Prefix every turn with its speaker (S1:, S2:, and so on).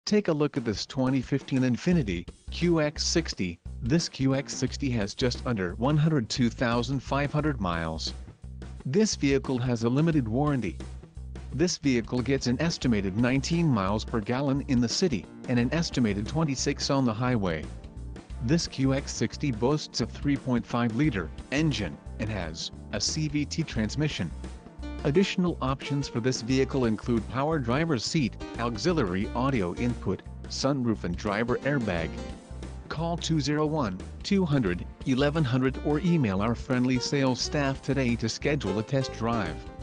S1: Take a look at this 2015 Infiniti QX60. This QX60 has just under 102,500 miles. This vehicle has a limited warranty. This vehicle gets an estimated 19 miles per gallon in the city, and an estimated 26 on the highway. This QX60 boasts a 3.5-liter engine, and has a CVT transmission. Additional options for this vehicle include power driver's seat, auxiliary audio input, sunroof and driver airbag. Call 201-200-1100 or email our friendly sales staff today to schedule a test drive.